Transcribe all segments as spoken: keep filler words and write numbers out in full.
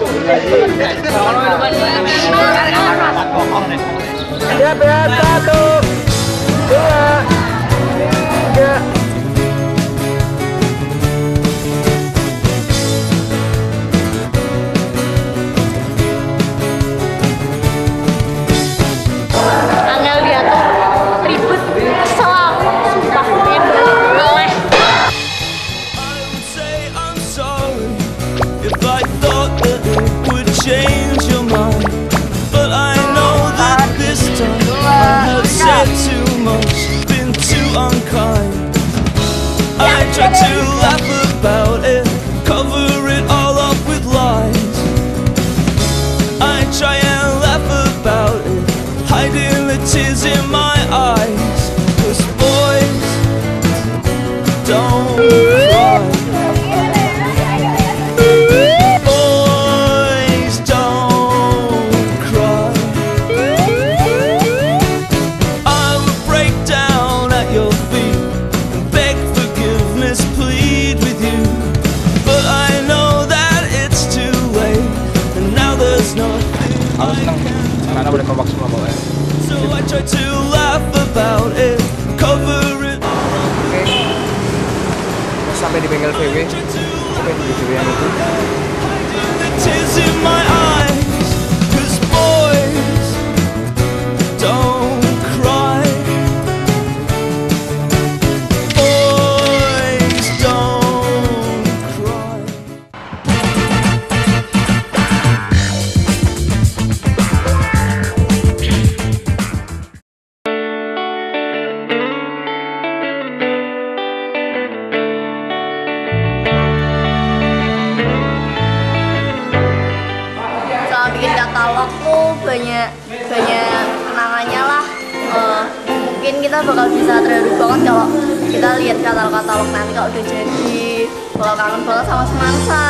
Siap ya, satu, dua, tiga. Angel diatur, ribet, kesel aku, sumpah pengen meleh. Change your mind, but I know that this time I have said too much, been too unkind. I try to laugh about it, cover it all up with lies. I try and laugh about it, hiding the tears in my eyes. 'Cause boys don't cry. Boleh kompak semua bawah. So I try to laugh about it, cover it. Oke. Kita sampai di bengkel V W. Sampai di V W yang itu. Tears in my eyes, 'cause boys don't cry. Boys don't cry. Bikin katalog tuh banyak banyak kenangannya lah. Uh, mungkin kita bakal bisa terharu banget kalau kita lihat katalog-katalog nanti kalau udah jadi, bakal kangen banget sama semansa.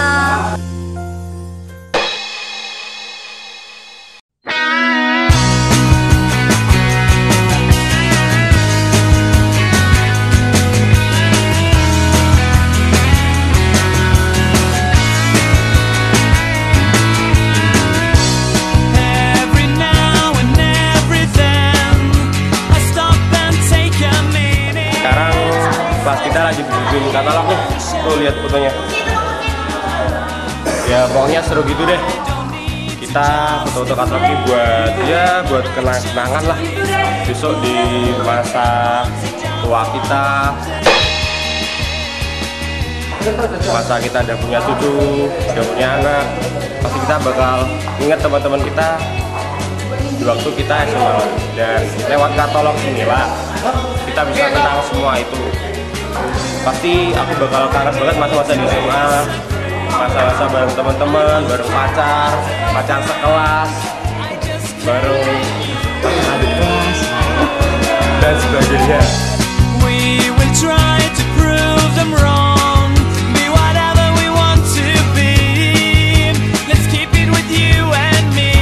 Pas kita lagi bikin katalog nih, tuh lihat fotonya. Ya pokoknya seru gitu deh. Kita foto-foto katalog ini buat ya buat kenang-kenangan lah. Besok di masa tua kita, masa kita udah punya cucu, udah punya anak, pasti kita bakal ingat teman-teman kita di waktu kita S M A. Dan lewat katalog inilah kita bisa kenal semua itu. Pasti aku bakal kangen banget masa-masa di S M A, masa-masa bareng teman-teman, bareng pacar, pacar sekelas, bareng adik kelas, dan sebagainya. We will try to prove them wrong, be whatever we want to be. Let's keep it with you and me.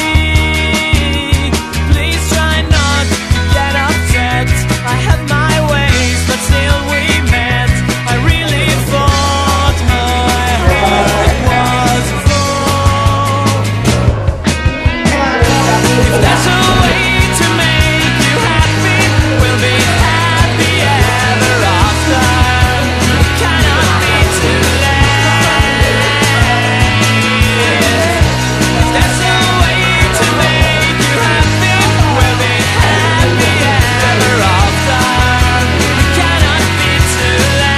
Please try not to get upset. I have my ways, but still we met. I really thought my heart was full. If there's a way to make you happy, we'll be happy ever after. It cannot be too late. If there's a way to make you happy, we'll be happy ever after. It cannot be too late.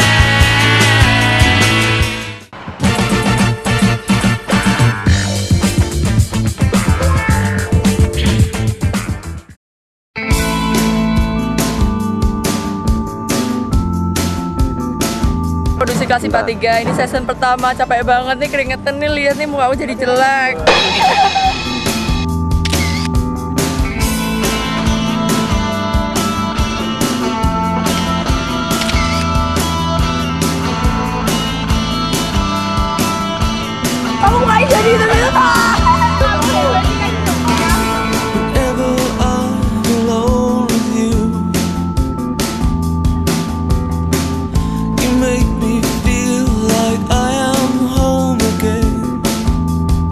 Produksi Kelas I P A tiga, ini season pertama, capek banget nih, keringetan nih, lihat nih muka aku jadi jelek. Kamu nggak jadi itu itu. Whenever I'm alone with you, you make me feel like I am home again.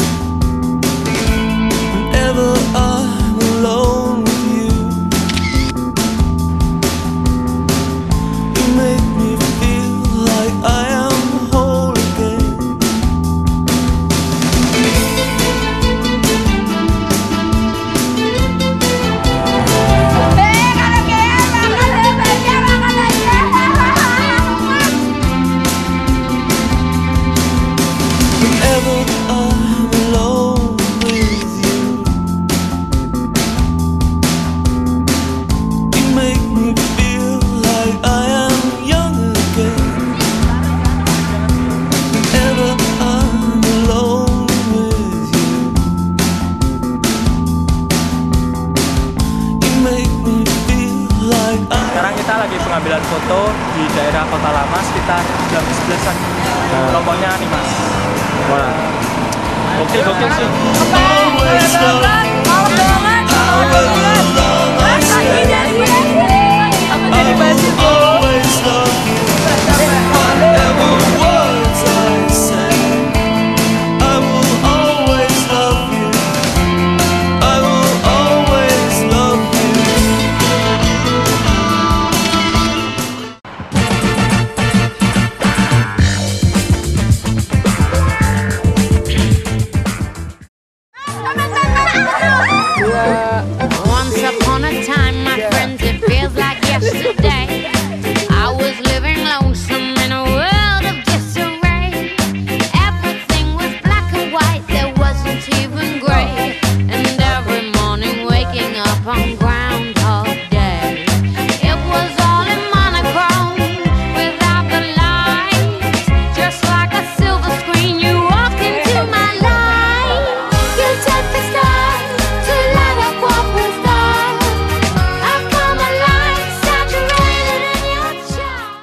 foto di daerah Kota Lama sekitar jam sebelasan. Kelompoknya nih mas. Wah. Gokil gokil sih. Always love you. Whatever words I say, I will always love you. I will always love you. Once upon a time, my friends, it feels like yesterday. I was living lonesome in a world of disarray. Everything was black and white, there wasn't even gray. And every morning waking up on Groundhog Day, it was all in monochrome without the lights. Just like a silver screen, you walked into my life. You took the stars to light up what was dark. I've come alive, saturated in your charm.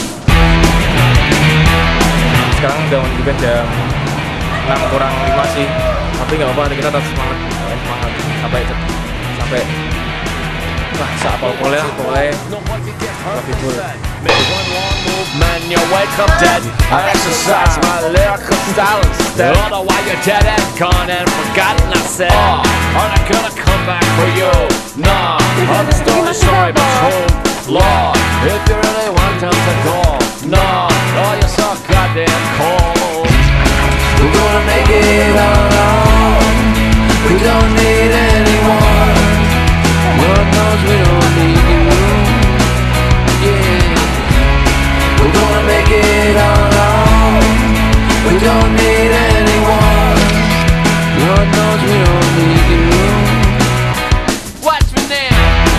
Sekarang udah juga jam enam kurang lima sih. Tapi nggak apa-apa, kita tetap semangat. Semangat sampai sampai wah, sapal boleh lah, boleh lebih full. Man, you wake up dead. I exercise my lyrical style instead. Don't know why you're dead and gone and forgotten. I said, oh, I'm not gonna come back for you. Nah, all the story sorry but true. Lord, if you really want them to go, nah, oh, you're so goddamn cold. We're gonna make it our own. We don't need anyone. Lord knows we don't need you. Yeah. We're gonna make it our own. We don't need anyone. Lord knows we don't need you. Watch me now.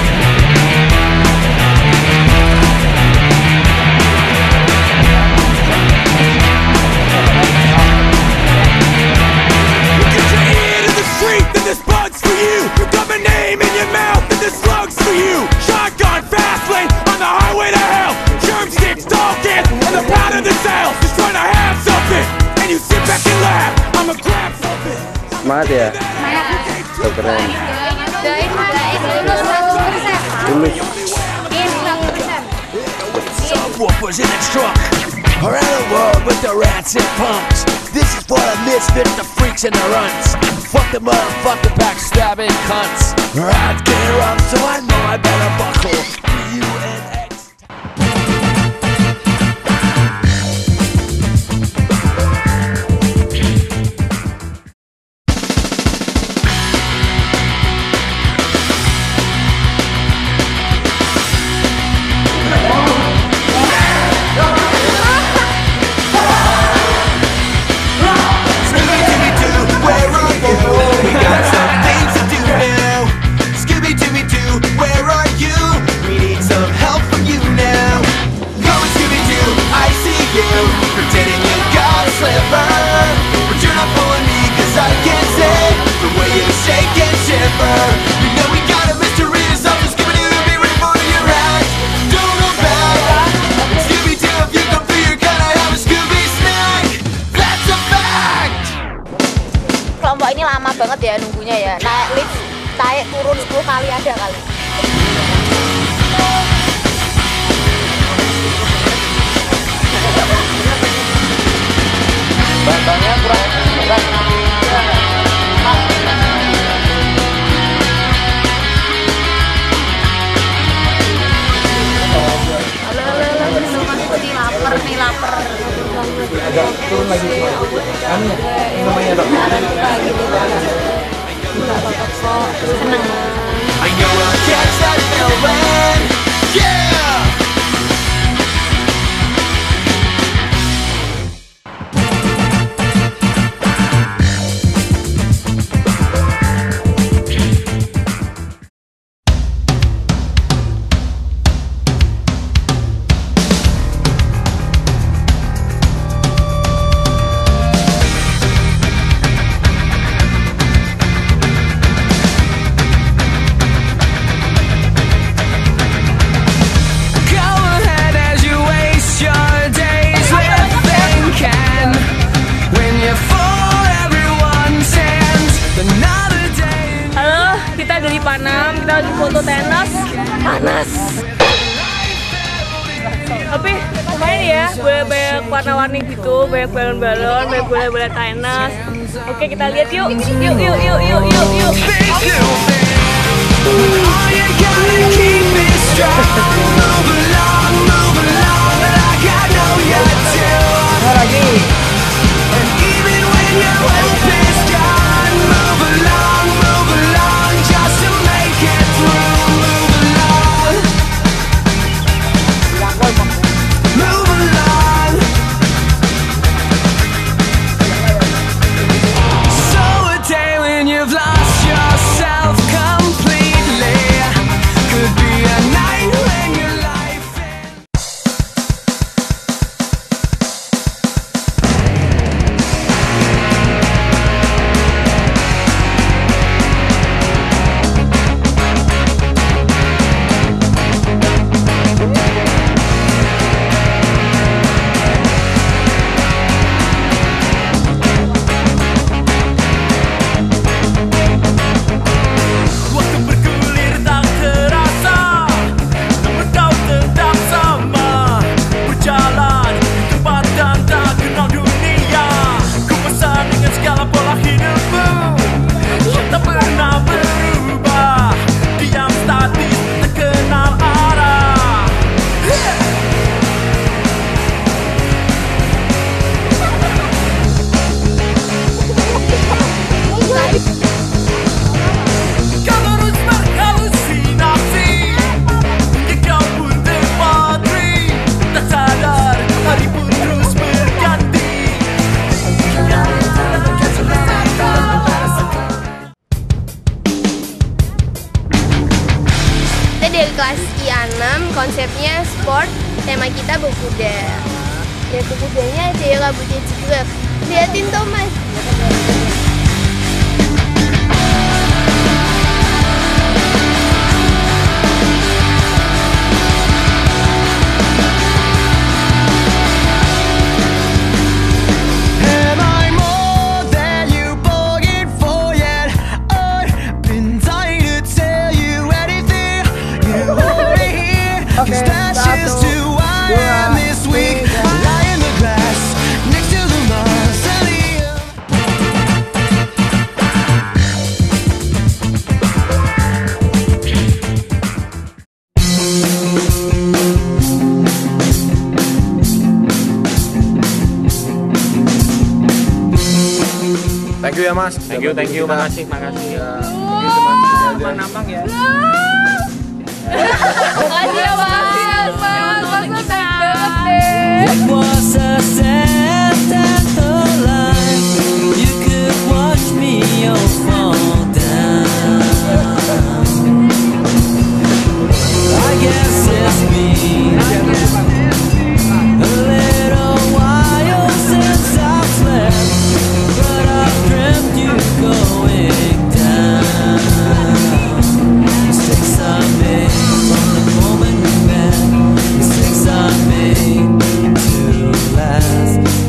Get your ear to the street, then this bug's for you. You got my name in your mouth, and this slug's for you. Shotgun fast lane on the highway to hell. Germsticks talking and the pound of the cell. Just trying to have something, and you sit back and laugh. I'ma grab something. Semangat ya. Tuh, keren. Doain doain lulus seratus persen. Lulus. Iya seratus persen. Subwoofers in the truck. Around the world with the rats and punks. This is for the misfits, the freaks and the runts. Fuck the motherfucking backstabbing cunts. I'd get rough, so I know I better buckle. U N X. Kelompok ini lama banget ya nunggunya ya. Naik lift, naik turun sepuluh kali ada kali. Batangnya kurang berat. Nih lapar nih lapar. Agak turun lagi cuma. Anu ya, namanya dok. Seneng. I know I'll catch that feeling. Yeah. kita lagi foto tenis, panas. Tapi lumayan ya, boleh banyak warna-warni gitu, banyak balon-balon, banyak bola-bola tenis. Oke, kita lihat yuk, yuk, yuk, yuk, yuk, yuk, yuk. Dari kelas I enam, konsepnya sport, tema kita berkuda. Ya kudanya ada yang rambutnya jegrek. Liatin tuh mas. Thank you ya mas. Thank you, thank you, Kita- makasih, makasih. Ya, gitu, Mas. Teman nampang ya. Makasih ya mas, mas, mas, mas, banget deh. It was a set at the line. You could watch me all fall down. I guess it's me. A little while since I've slept, but I've dreamt you going down. Mistakes I made from the moment we met. Mistakes I made to last.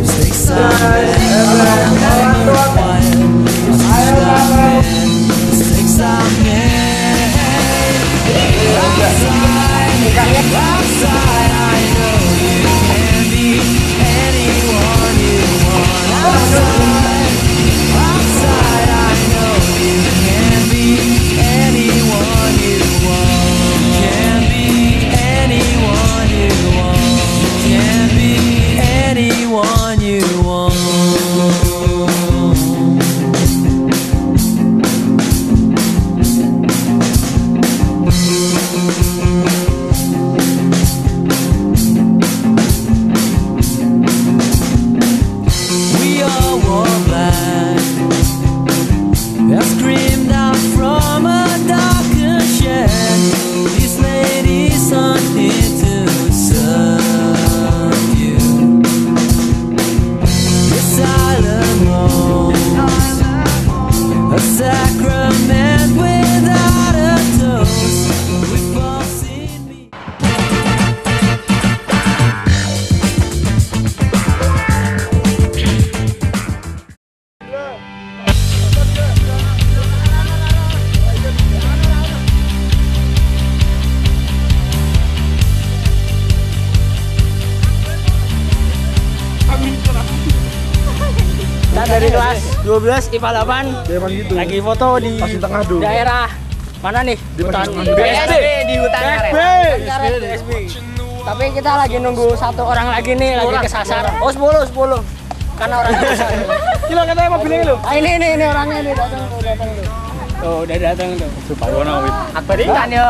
dari kelas dua belas I P A delapan gitu. lagi foto di Pas di tengah dulu. daerah mana nih? Di Hutan tengah. B S D di hutan B S D. karet. B S D. Tapi kita lagi nunggu satu orang lagi nih, lagi kesasar. Oh sepuluh, sepuluh. Karena orangnya besar. Gila katanya mobilnya lo. Ah ini ini ini orangnya nih datang tuh, datang tuh. Tuh udah datang tuh. Suparwono wit. Akbar ikan yo.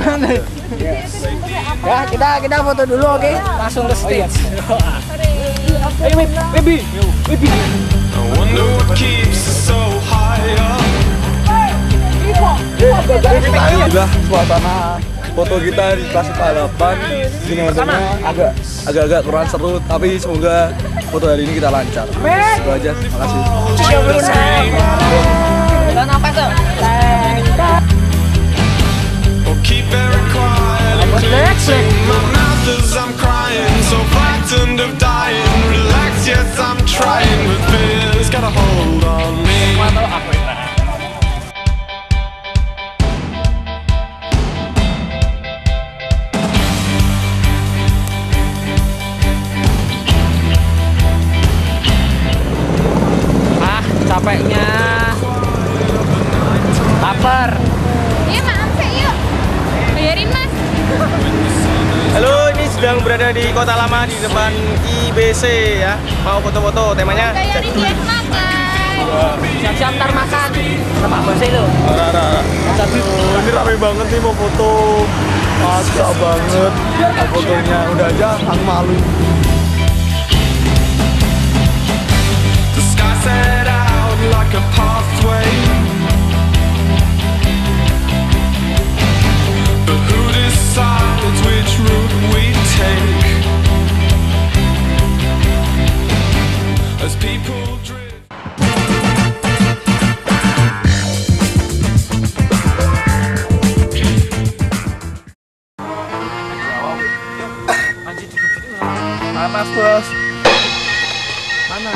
Ya kita kita foto dulu oke, langsung ke stage. Ayo wit, baby. Baby. I wonder what keeps us so high up. Inilah suasana foto kita di kelas I P A delapan. Ini agak agak-agak kurang seru, tapi semoga foto hari ini kita lancar. Itu aja, makasih. Dan apa tuh? Oh, keep very quiet and clenching my mouth as I'm crying, so frightened of dying. Relax, yes, I'm trying, but fear's got a hold on me. Capeknya lapar. Iya maaf sih yuk. Bayarin mas. Halo, ini sedang berada di Kota Lama di depan I B C ya. Mau foto-foto, temanya Bayarin ya makan. Siap-siap ntar makan. Sama apa sih lu? Rara, ini rame banget nih mau foto. Masa banget fotonya, udah aja aku malu. The sky set out like a pathway, but who decides which route we take? As people drift. Panas bos. Panas.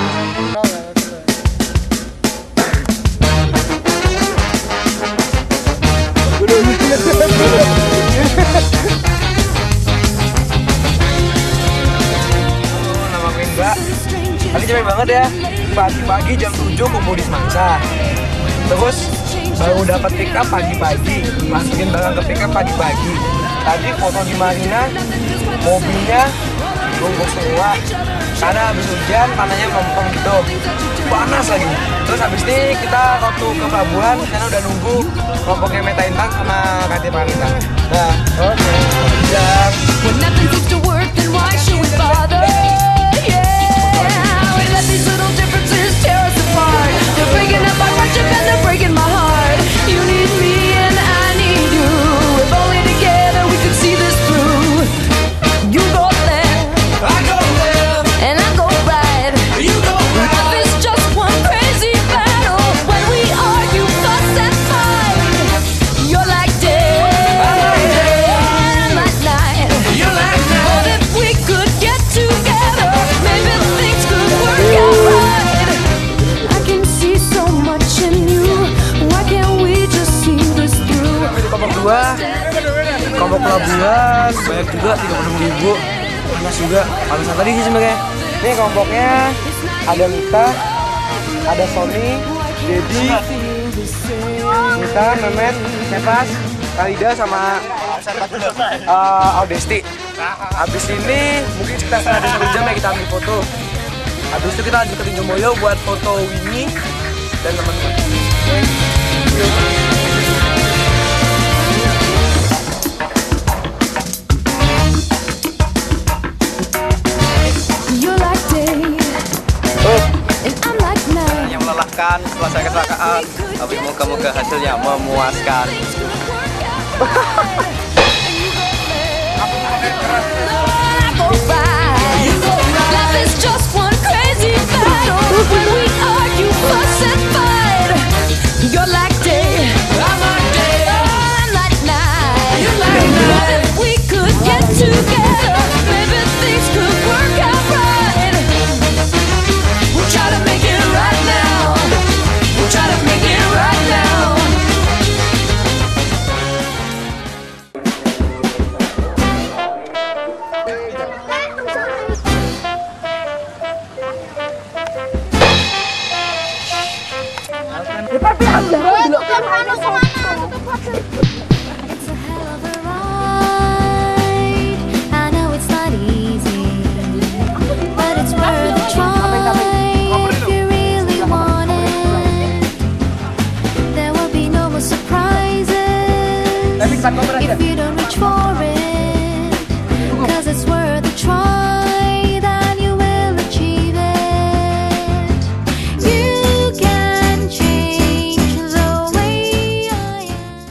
Nama gue Mbak. Tadi capek banget ya. Pagi-pagi jam tujuh kumpul di Semansa. Terus baru dapat pick up pagi-pagi. Masukin barang ke pick up pagi-pagi. Tadi foto di Marina, mobilnya bongkok semua. Karena habis hujan, tanahnya mempeng gitu. Panas lagi. Terus habis ini kita waktu ke pelabuhan, karena udah nunggu kelompoknya Meta Intang sama Kantin Marina. Nah, oke. Okay. When nothing seems to work, then why should we bother? Yeah, we let these little differences tear us apart. They're breaking up our friendship and they're breaking my heart. You need me and I need you. If only together we could see this through. You go left, I go left, and I go right. You go right. Life is just one crazy battle. When we argue, fuss and fight. You're like day, I'm like day, and I'm like night. You're like night. But if we could get together, maybe things could work out right. I can see so much in you. Why can't we just see this through? Kelompok dua, kelompok pelabuhan, banyak juga tiga puluh ribu. Panas juga, panasan tadi sih sebenarnya. Ini kelompoknya ada Mita, ada Sony, Dedi, Mita, Memet, Nepas, Kalida sama uh, Audesti. Habis ini mungkin sekitar setengah satu jam ya kita ambil foto. Habis itu kita lanjut ke Tinjomoyo buat foto Winnie dan teman-teman. You're like day, and I'm like night. Yang melelahkan setelah saya kecelakaan, tapi moga-moga hasilnya memuaskan. Life is just one crazy battle. When we argue, fuss and fight. You're like day, I'm like day, I'm like night. You're like night. If we could get together, maybe things could work out right. We'll try to make it right now. We'll try to make it right now. I know it's not easy, but it's worth a try if you really want it. There will be no more surprises if you don't reach for it, 'cause it's worth a try, then you will achieve it. You can change the way I am.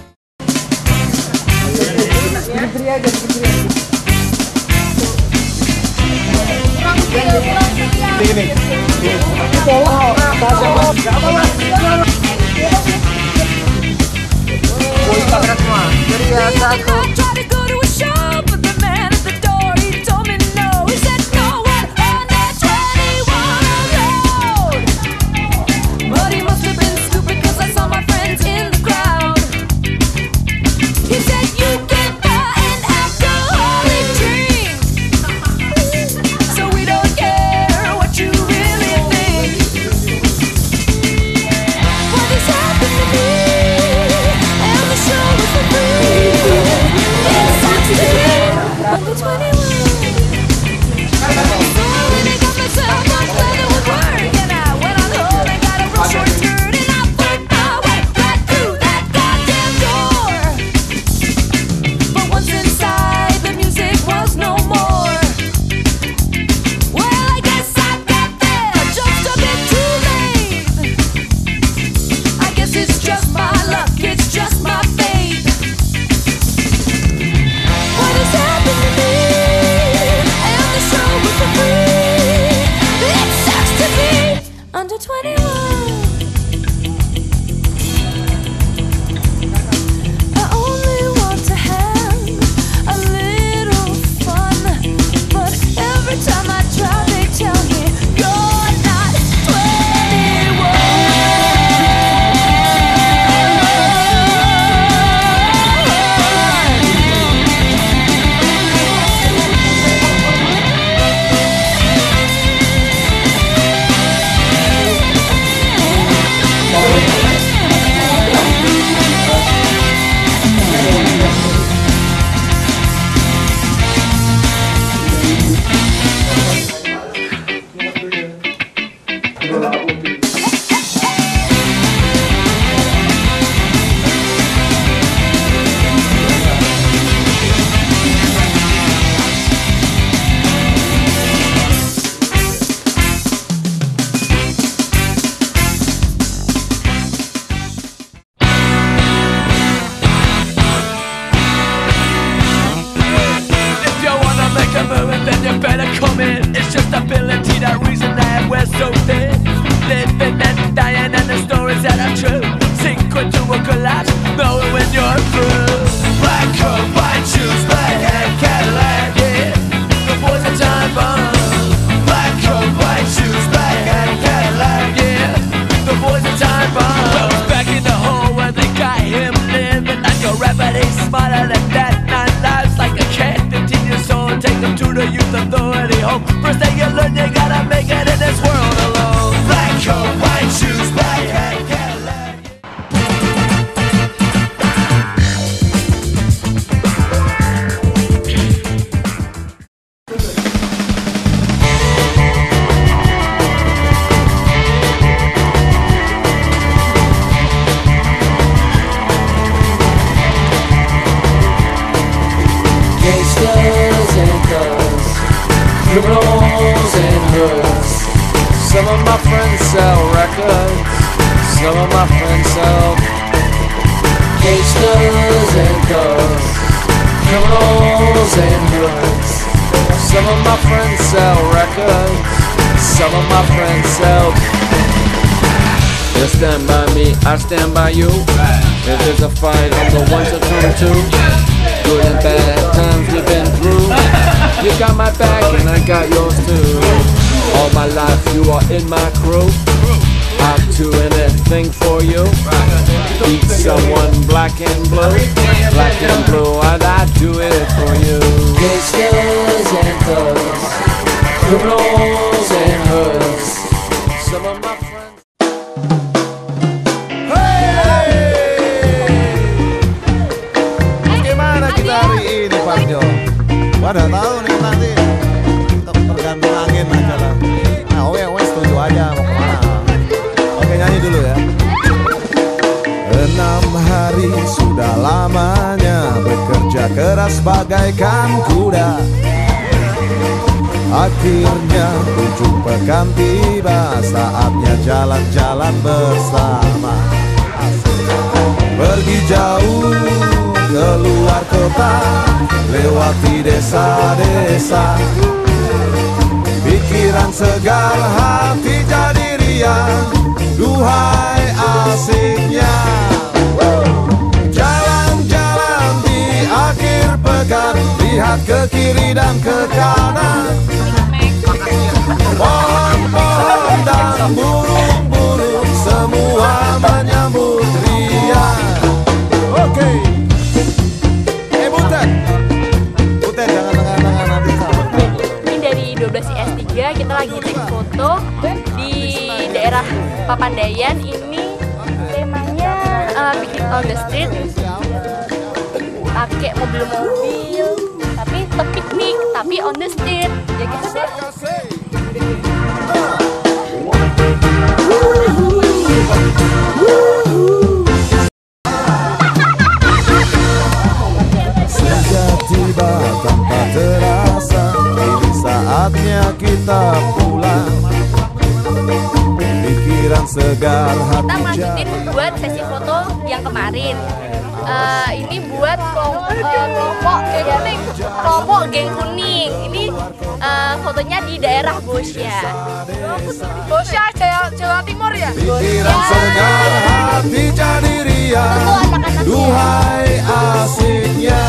I tried to go to a show, but the man at the door, he told me no. He said no one under twenty-one allowed. But he must have been stupid, 'cause I saw my friends in the crowd. He said you can buy an alcoholic drink, so we don't care what you really think. What has happened to me? And the show was for free. It sucks to be under twenty-one. So when I got myself on glad it was working. I went on home and got a real short skirt, and I worked my way right through that goddamn door. But once inside, the music was no more. Well, I guess I got there just a bit too late. I guess it's just my luck, it's just my fate. What has happened to me? And the show was for free. It sucks to be under twenty-one. I only want to have a little fun, but every time I try, they tell me you're not If you wanna make a movie, then you better come in. It's just ability, that reason that we're so thin. Living and dying, and the stories that are true. Sink into a collapse, knowing when you're through. Black coat, white shoes, black hat, Cadillac, yeah. The boys are time bomb. Black coat, white shoes, black hat, Cadillac, yeah. The boys are time bomb. Well, it's back in the hole where they got him living like a rabbit. He's smarter than that. Nine lives like a cat, fifteen years old. Take them to the youth authority home. First thing you learn, you gotta make it in this world alone. Black coat, white shoes, black hat, Cadillac. Gangsters and thugs, criminals and hoods. Some of my friends sell records, some of my friends sell gangsters and thugs, criminals and hoods. Some of my friends sell records, some of my friends sell. You stand by me, I stand by you. If there's a fight, I'm the one to come to. Good and bad times we've been through. You got my back and I got yours too. All my life you are in my crew. I'll do anything for you. Beat someone black and blue, black and blue, and I do it for you. Gangsters and thugs, criminals and hoods. Some of my friends. Mana tahu nih nanti tergantung angin aja lah. Nah, oke, oke setuju aja mau kemana. Oke, nyanyi dulu ya. Enam hari sudah lamanya bekerja keras bagaikan kuda. Akhirnya ujung pekan tiba, saatnya jalan-jalan bersama. Pergi jauh keluar kota, lewati desa-desa. Pikiran segar, hati jadi riang, duhai asiknya. Jalan-jalan di akhir pekan, lihat ke kiri dan ke kanan. Pohon-pohon dan burung-burung semua menyambut riang. Oke. Eh Butet, Butet jangan tengah-tengah nanti sahabat. Ini dari dua belas I S tiga kita lagi take foto di daerah Papandayan. Ini temanya uh, bikin on the street, pakai mobil-mobil, tapi tetap piknik, tapi on the street. Ya gitu deh. Senja tiba tanpa terasa, ini saatnya kita pulang. Pikiran segar, Kita hati lanjutin buat sesi foto yang kemarin. Uh, ini buat kelompok, uh, kelompok geng kuning, kelompok geng kuning. Ini uh, fotonya di daerah Bosya. Bosya, Jawa, Jawa Timur ya? pikiran segar, hati jadi riang, duhai asiknya.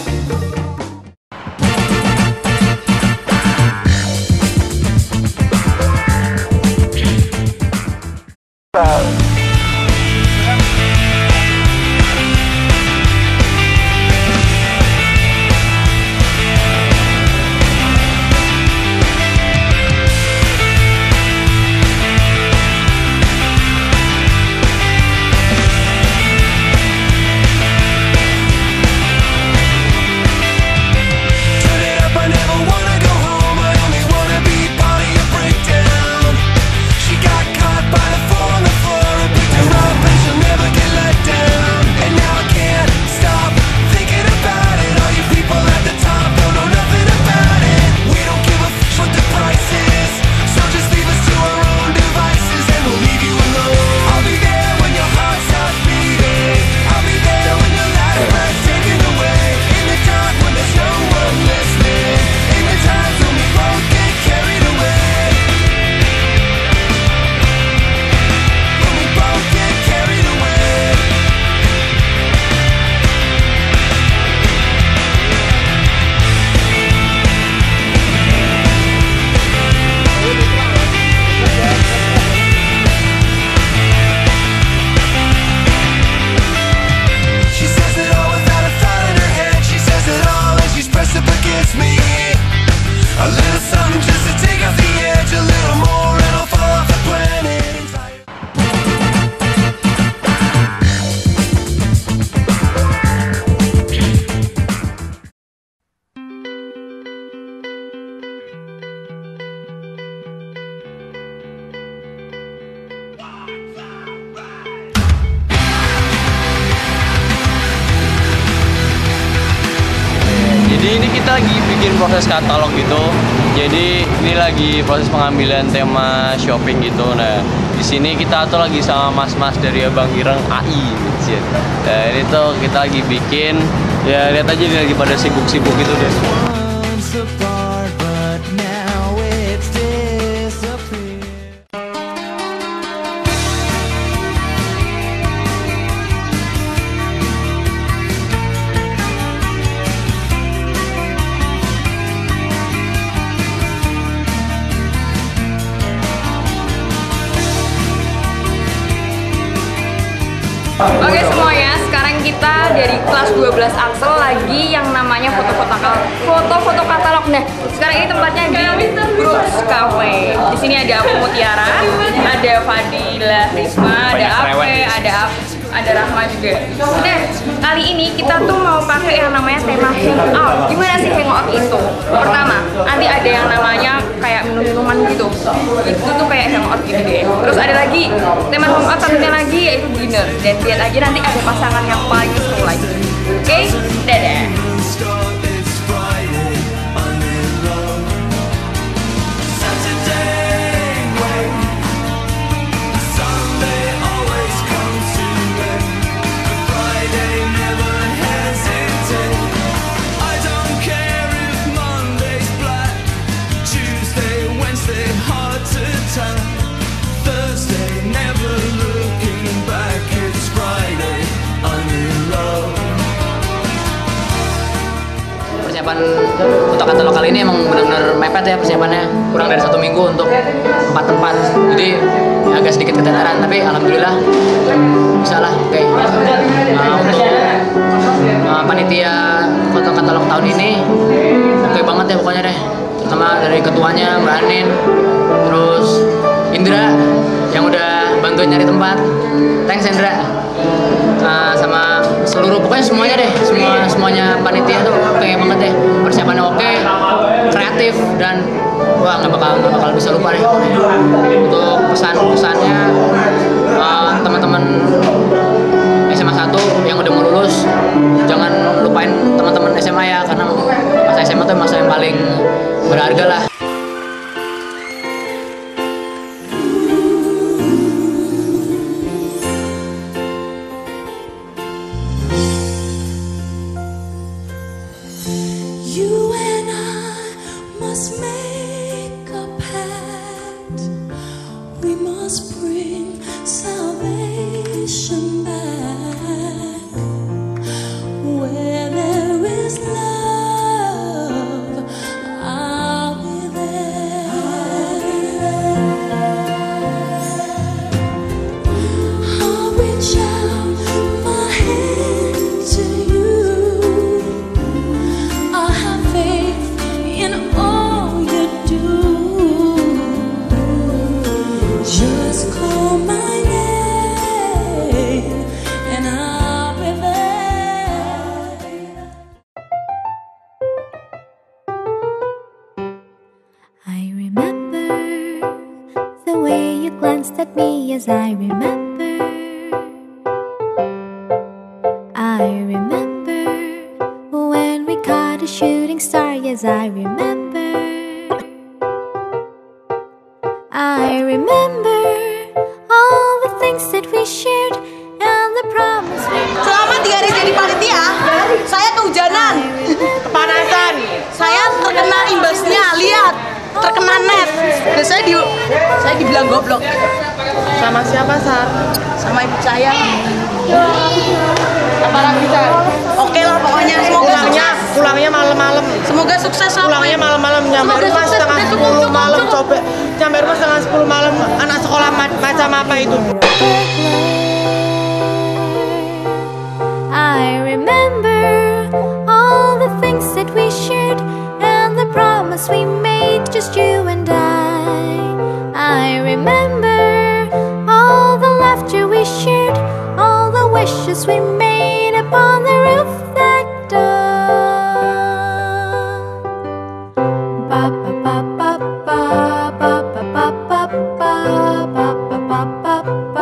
Jadi ini kita lagi bikin proses katalog gitu. Jadi ini lagi proses pengambilan tema shopping gitu. Nah, di sini kita tuh lagi sama mas-mas dari Abang Ireng A I. Nah, ini tuh kita lagi bikin. Ya lihat aja dia lagi pada sibuk-sibuk gitu deh. Oke semuanya, sekarang kita dari kelas dua belas Axel lagi yang namanya foto-foto foto-foto katalog. Nah, sekarang ini tempatnya di Brooks Cafe. Di sini ada aku Mutiara, ada Fadila Risma, ada Ape, ada ada Rahma juga. Nah, kali ini kita tuh mau pakai yang namanya tema hangout. Gimana sih hangout itu? Pertama, nanti ada yang namanya kayak minum-minuman gitu. Itu tuh kayak hangout gitu deh. Terus ada lagi tema hangout satunya lagi yaitu dinner. Dan lihat aja nanti ada pasangan yang paling seru lagi. Oke, okay? Dadah. Persiapan untuk katalog kali ini emang benar-benar mepet ya persiapannya, kurang dari satu minggu untuk empat tempat, jadi ya agak sedikit keteteran tapi alhamdulillah bisa lah. Oke, okay. uh, untuk uh, panitia foto katalog tahun ini oke okay banget ya pokoknya deh, terutama dari ketuanya Mbak Anin, terus Indra yang udah bantuin nyari tempat, thanks Indra. Uh, sama seluruh pokoknya semuanya deh, semua semuanya panitia tuh oke okay banget deh, persiapannya oke, okay, kreatif dan wah nggak bakal nggak bakal bisa lupa deh. Untuk pesan-pesannya uh, teman-teman S M A satu yang udah mau lulus jangan lupain teman-teman S M A ya, karena masa S M A tuh masa yang paling berharga lah. You and I must make a pact. We must bring salvation back. Where there is love, I'll be there. I'll reach out my hand to you. In all you do, just call my name and I'll be there. I remember the way you glanced at me as I remember. I remember when we caught a shooting star, yes I remember. I remember all the things that we shared and the promise we made. Selama tiga hari jadi panitia, saya kehujanan, kepanasan, saya terkena imbasnya, lihat, terkena net, dan saya di, saya dibilang goblok. Sama siapa, Sar? Sama ibu saya. Apa lagi, Sar? Oke lah pokoknya, semoga pulangnya, sukses. Pulangnya malam-malam. Semoga sukses lah. Pulangnya malam-malam, nyampe rumah setengah sepuluh malam, coba nyampe rumah setengah sepuluh malam, anak sekolah macam apa itu? I remember all the things that we shared and the promise we made, just you and I. I remember all the laughter we shared, all the wishes we made upon the roof that dawn. Ba ba ba ba ba ba ba ba ba ba ba ba ba ba.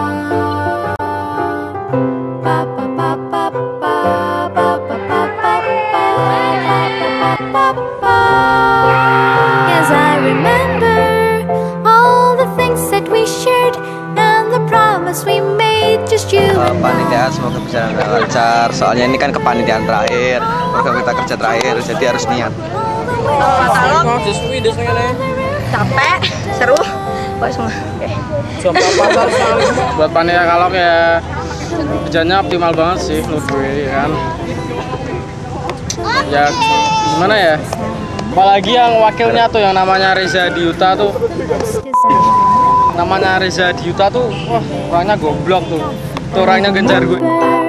Yes, I remember all the things that we shared and the promise we made, just you and I. Panitia semoga berjalan dengan lancar, soalnya ini kan kepanitiaan terakhir, program kita kerja terakhir, jadi harus niat. Katalog capek, seru, buat semua. Buat panitia kalok ya kerjanya optimal banget sih menurut gue kan. Ya gimana ya, apalagi yang wakilnya tuh yang namanya Reza Diuta tuh, namanya Reza Diuta tuh wah orangnya goblok tuh, tuh orangnya gencar gue.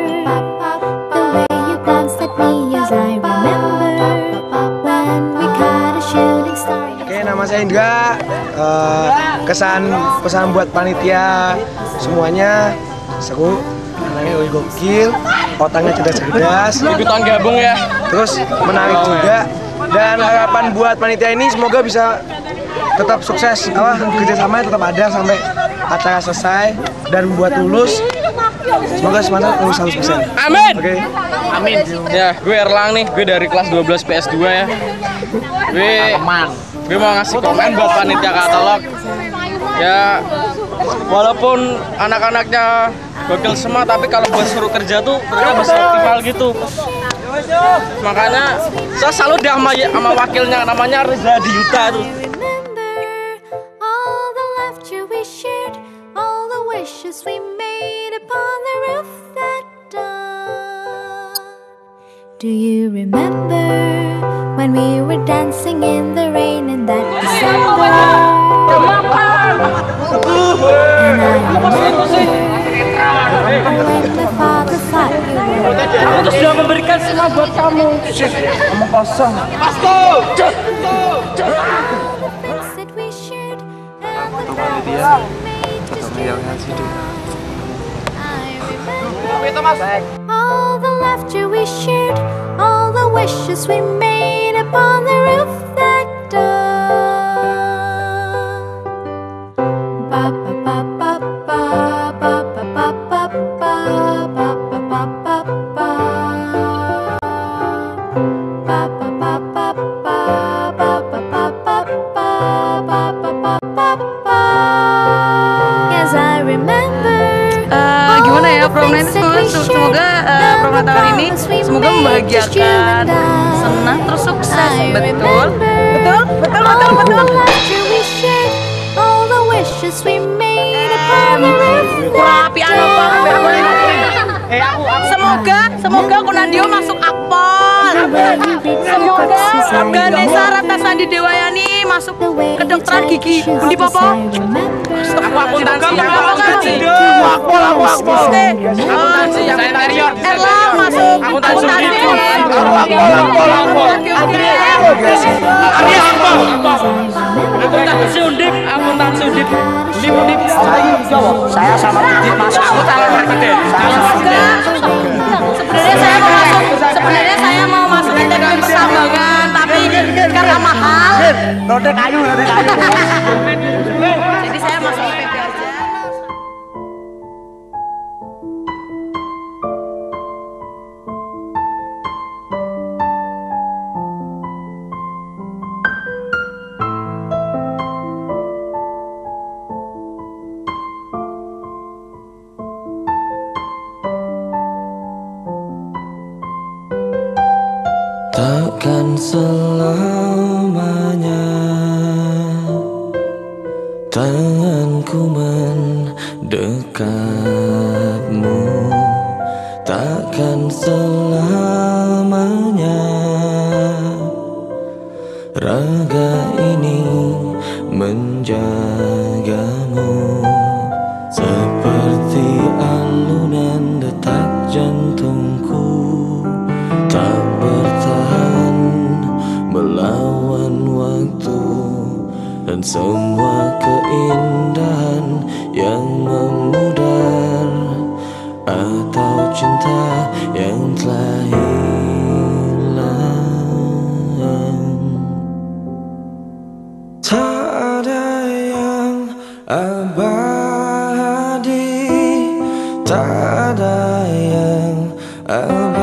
Oke, nama saya Indra. Uh, kesan pesan buat panitia semuanya seru, anaknya gokil, otaknya cerdas-cerdas. Ikutan gabung ya. Terus menarik juga. Dan harapan buat panitia ini semoga bisa tetap sukses, apa kerjasamanya tetap ada sampai acara selesai dan buat lulus. Semoga semuanya lulus seratus persen. Amin. Oke. Okay. Amin. Ya, gue Erlang nih, gue dari kelas dua belas P S dua ya. Gue gue mau ngasih komen buat panitia katalog. Ya, walaupun anak-anaknya gokil semua, tapi kalau gue suruh kerja tuh mereka bisa optimal gitu. Makanya saya salut deh sama, sama wakilnya, namanya Reza Diyuta tuh. Do you remember when we were dancing in the rain in that December? And I remember when the father thought you were. Aku tuh sudah memberikan semua buat kamu. Omong kosong. All the laughter we shared, all the wishes we made upon the roof that dawn. Ba ba ba ba ba ba ba ba ba ba ba ba ba ba ba. Ba ba ba ba ba ba ba ba ba ba ba ba ba. Yes, I remember. Uh, gimana ya prom night, semoga, semoga uh, prom tahun ini semoga membahagiakan, senang, terus sukses. Betul? Betul? Betul, betul, betul. Rapi anak banget. Semoga, semoga Kunandio masuk Akpol. Semoga Ganesha Ratnasandi Dewayani masuk kedokteran gigi. Undi Popo. Aku akuntansi. Aku aku aku. Akuntansi yang interior. Erlang masuk akuntansi. Aku aku aku aku. Arya Akpol. Akuntansi Undip, akuntansi Undip. Undip, Undip. Saya sama Putih masuk. Aku calon presiden. Sebenarnya saya mau masuk, sebenarnya saya mau masuk ke teknik pertambangan, tapi karena mahal. Rode kayu, rode kayu. Jadi saya masuk ke P P aja. Takkan selamanya tanganku mendekatmu, takkan selamanya raga ini menjagamu, seperti alunan detak jantungku tak bertahan melawan waktu dan semua keindahan yang memudar atau cinta yang telah hilang. Tak ada yang abadi, tak ada yang abadi.